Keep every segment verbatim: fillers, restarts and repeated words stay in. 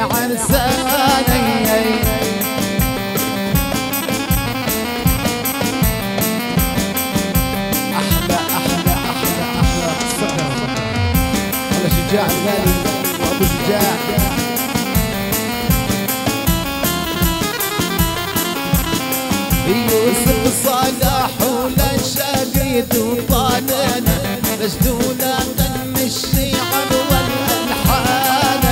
عرساني. احلى احلى احلى احلى السكر على شجاع الغالي وابو شجاع. يوسف صلاح ولا شقيد وطالنا مجدونا غن الشعر والالحان.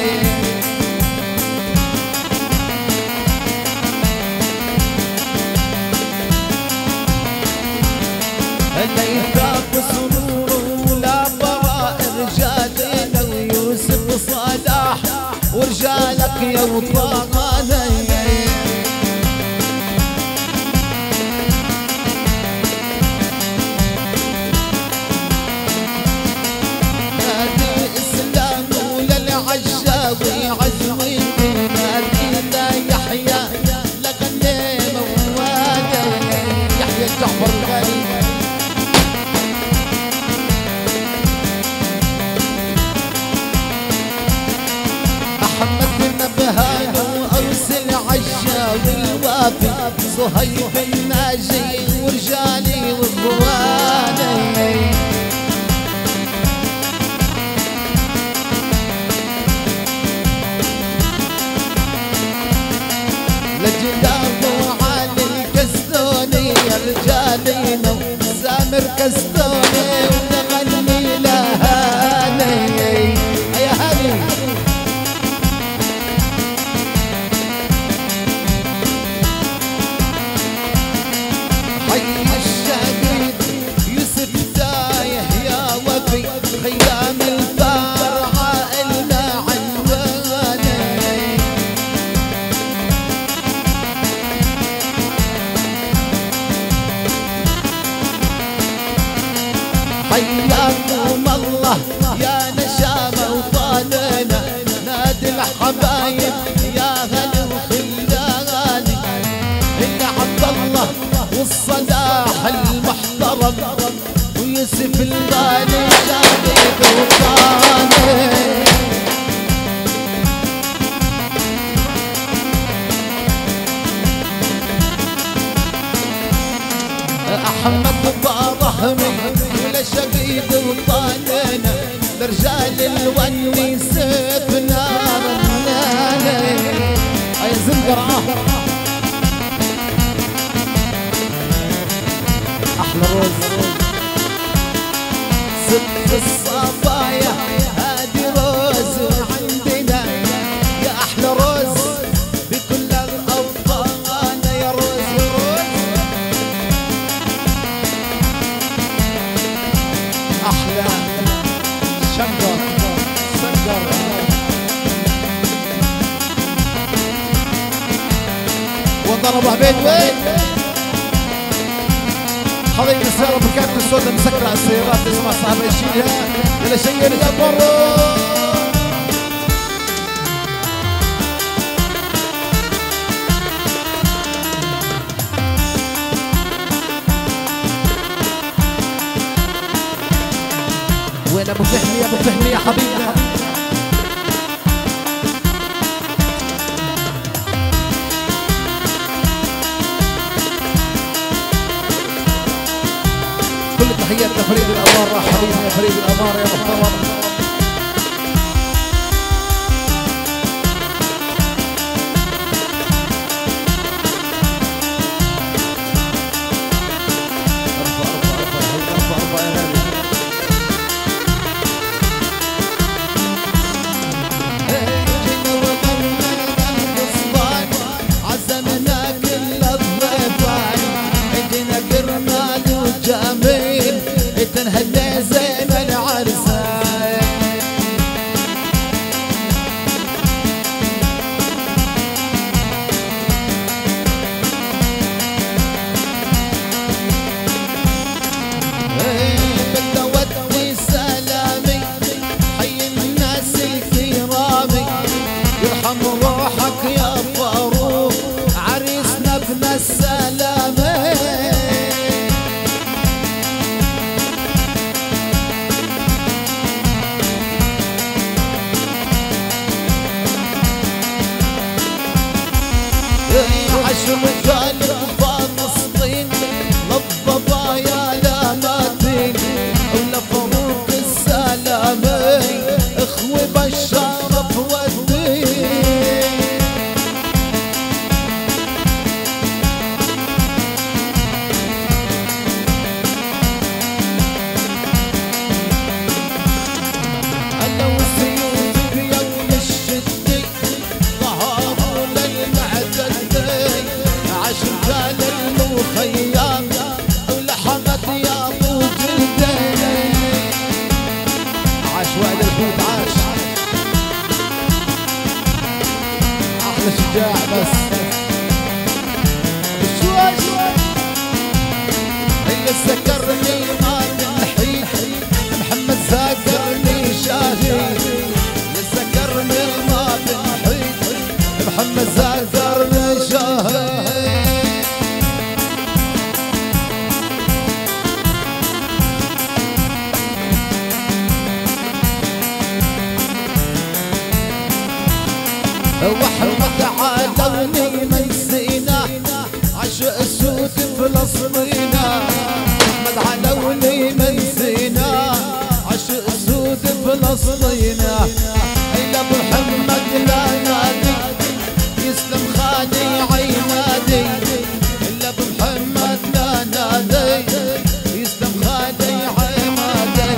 ليثاب سرور ولا براء رجالنا ويوسف صلاح ورجالك يا وطانا. عزوي عزوي نادينا يحيى لغني مواده يحيى جعفر الغالي. احمد النبهان وارسل عشاوي الوافي صهيب الناجي ورجالي واخواني. لجلابو علي الكستوني يا رجالينا سامر كستوني ونغني لهاني. يا هاني حي الشهيد يوسف تايه يا وفي خيام البار عائلنا عنواني. حياكم الله يا نشامة وطالنا نادي الحبايب يا هلا وخلاني. إلا عبد الله والصلاح المحترم ويوسف الغالي شاهد وطاني. أحمد برهمي ولا شقيد وطالنا لرجال الوني سيف نار الناني. أي زنقرة أحلى روز ست الصبايا هادي روز وعندنا يا أحلى روز بكل الأوطان يا روز وروز. أحلى شنقر شنقر وضربه بيت وين حضير السيارة بكامل السوداء مسكرة على السيارات تسمع صاحبها يشيلها ولا شيء يا برو. وين ابو فهمي يا ابو فهمي يا حبيبي. كل التحيات لفريق الاماره حبيبي يا فريق الاماره يا محترم. جميل تنهدى زين العرسان. عاش وائل الحوت عاش احلى شجاع بس شوي هي سكرني ما تنحي محمد سكرني شاهي سكرني ما تنحي محمد سكرني شاهي وحمد عالوني من سينا عشق اسود فلسطينا وحمد عالوني من سينا عشق اسود فلسطينا هيا ابو محمد لا نادي يسلم خالي عمادي هيا ابو محمد لا نادي يسلم خالي عمادي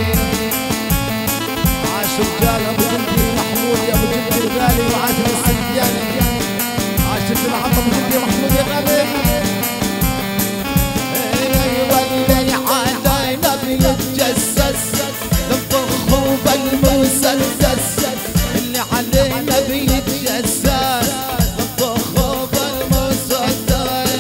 عاش رجال ابو جندي محمود يا ابو جندي الغالي وعاشر السندياني عاشر العم ابو جندي محمود يا غالي واللي علينا بيتجسس نطخه بالمسدس اللي علينا بيتجسس نطخه بالمسدس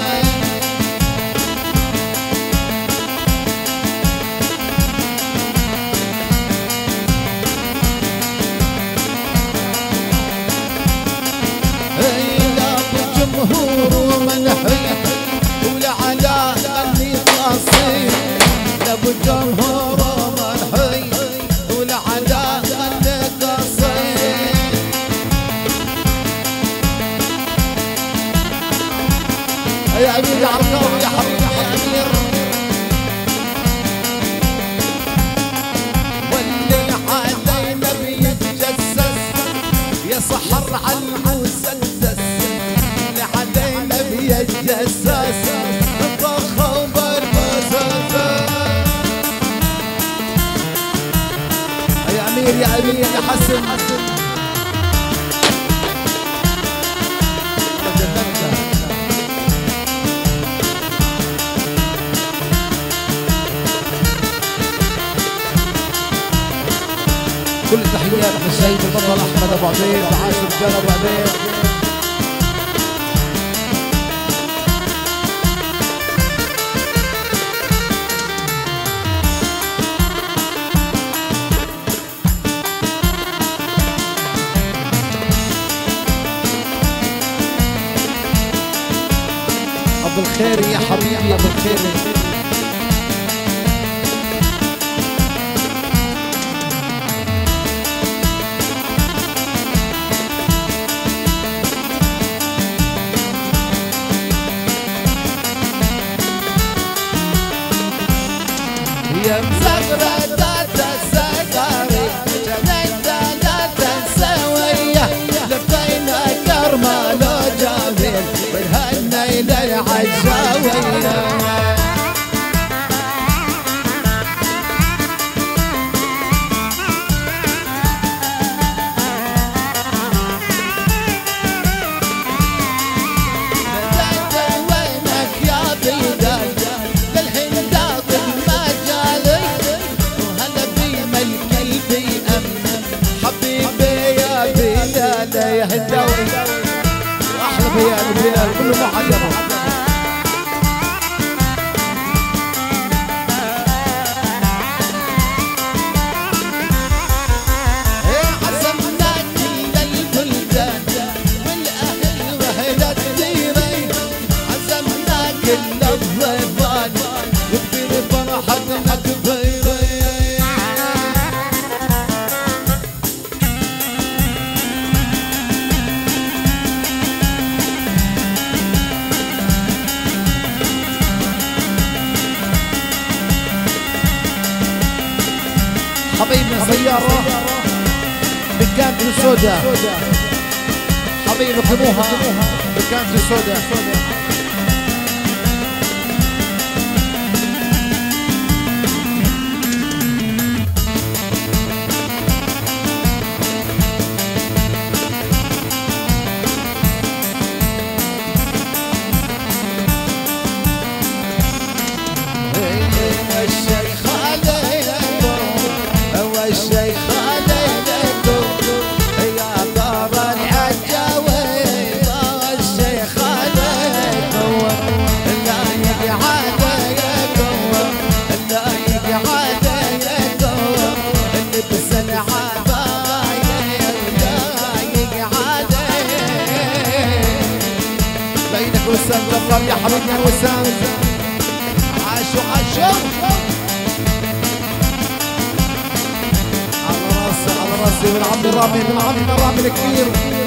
جمهور منحي ولعلاء اللي قصير لابو جمهور منحي ولعلاء اللي قصير يا امير يا عرقاوي يا حبيبي يا امير واللي علينا بيتجسس يا سحر على المسدس يتجسس طخه بالمسدس يا امير يا امير يا حسن كل التحيات للشهيد البطل احمد ابو عبيد وعاشر رجال ابو عبيد ابو الخير يا حبيبي يا ابو الخير يا مزغرة تاتا السكاري جنيت لا تنسويه لفينا كرمال وجابيل والهنا الى العجاويه يا هداوي احلى بيان بيان كله محجبه عزمنا كل البلدان والاهل واهل الديرين عزمنا كل الضيفان وكبير فرحتنا كبيرين حبيب من سيارة بكانت السودا حبيب اقدموها بكانت السودا الشيخ علي الشيخ الشيخ عليكم يا دار العجاوي الشيخ عليكم لا يقعدكم لا يقعدكم نلبس العباية لا يقعدك بينك وسام جبار يا حبيبنا وسام عاشو عاشو على راسي على راسي من عمي رامي من عمي رامي الكبير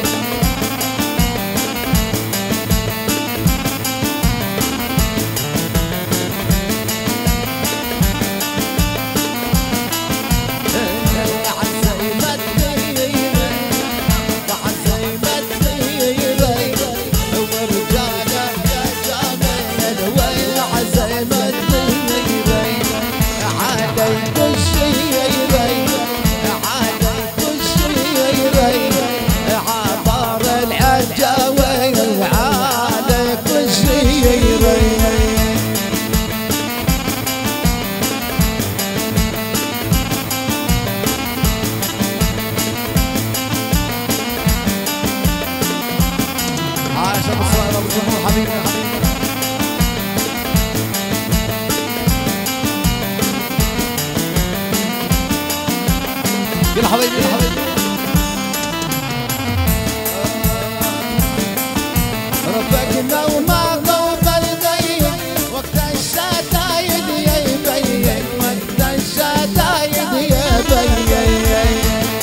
عاش ابو صاير ابو جمهور حبيبنا يلا حبيبي يلا حبيبي ربكنا وما ضوب البين وقت الشدايد يبين وقت الشدايد يبين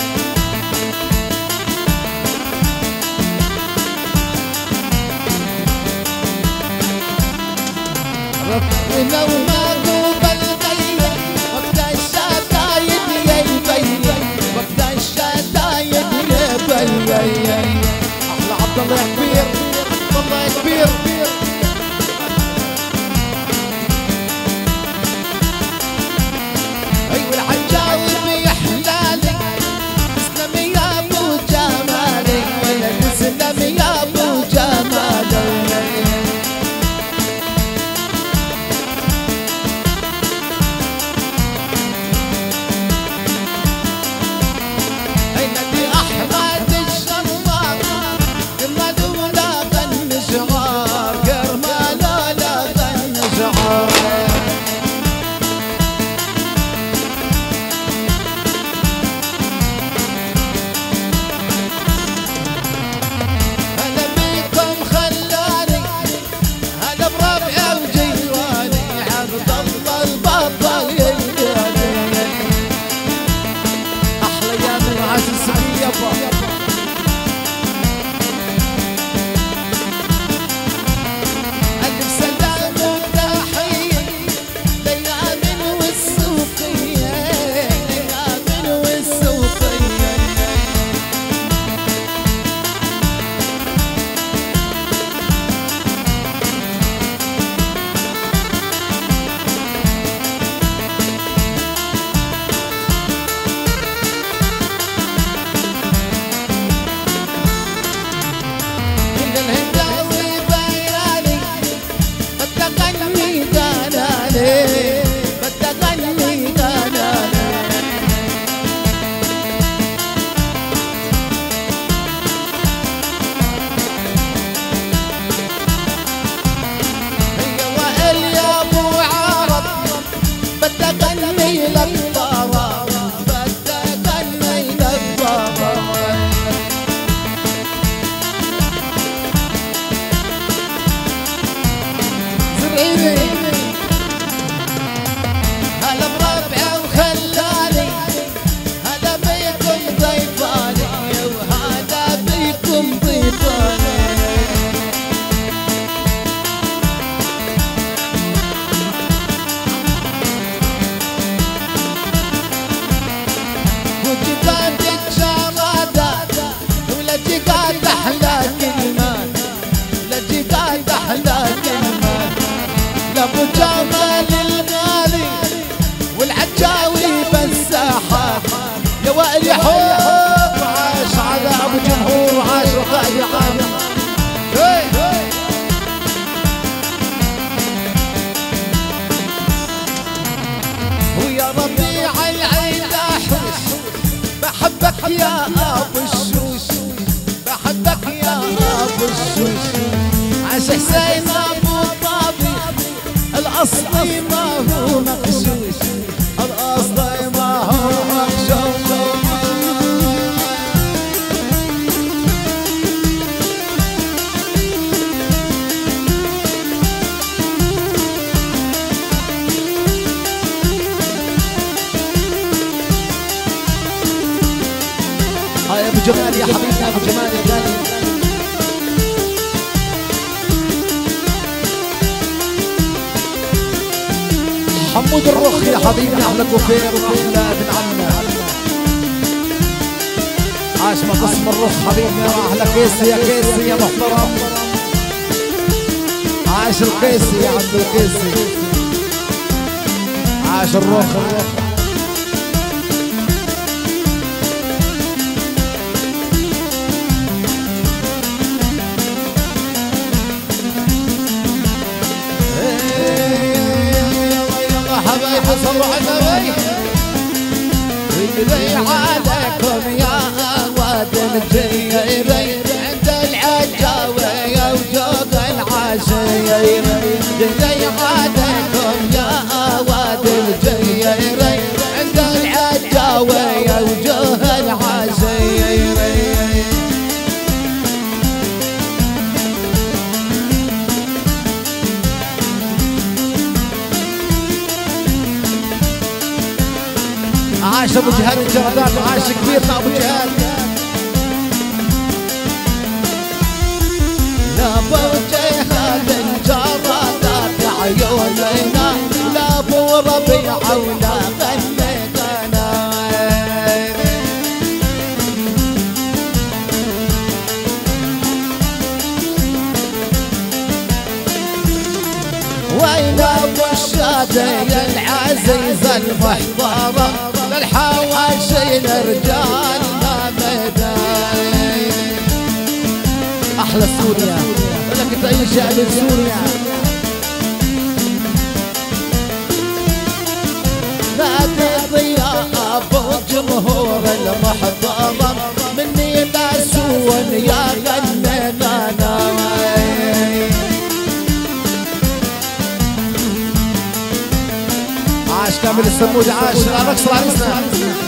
ربنا وما ضوب البين وقت الشدايد يبين وقت الشدايد يبين احلى عبد الله يا كبير عبد الله يا كبير ايوه العجاوب يحلالي تسلم يا ابو جمالي ولا تسلم يا ابو جمالي بحبك يا ابو الشوش، بحبك يا ابو الشوش، عاش حسين ابو طابي الاصلي ما هو مغشوش، الاصلي ما هو مغشوش. يا ابو جمال يا حبيبنا ابو جمال يا غالي. حمود الرخ يا حبيبنا احلى كوفير واحلى ابن عمنا. عاش ما قسم الرخ حبيبنا واحلى كيسي يا كيسي يا محترم. عاش القيسي يا عبد القيسي. عاش الرخ الرخ. حبايبي صلوا على النبي. يبي عليكم يا واد الجيبي عند العجاوية وجوق العشية. يبي عليكم يا واد الجيبي عند العجاوية وجوق العشية. عاش ابو جهاد الجردات، عاش كبيرنا ابو جهاد. لا ابو جهاد الجردات عيوننا، لا ابو ربيع ولا غنيت انا. وين ابو الشادي العزيز المحترم، للحواشي الرجال ما بداي. احلى سوريا لك تعيش على سوريا. نادي يا ابو الجمهور المحترم، مني لاسون يا غنيت انا. عاش كامل السمود، عاش رقص عريسنا.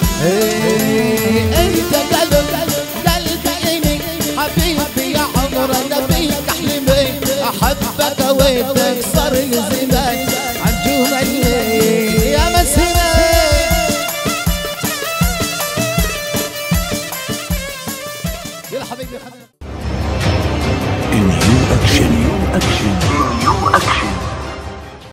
انت قلب قلبي حبيبي يا عمر نبيك احلمي، احبك وتكسر الزمان.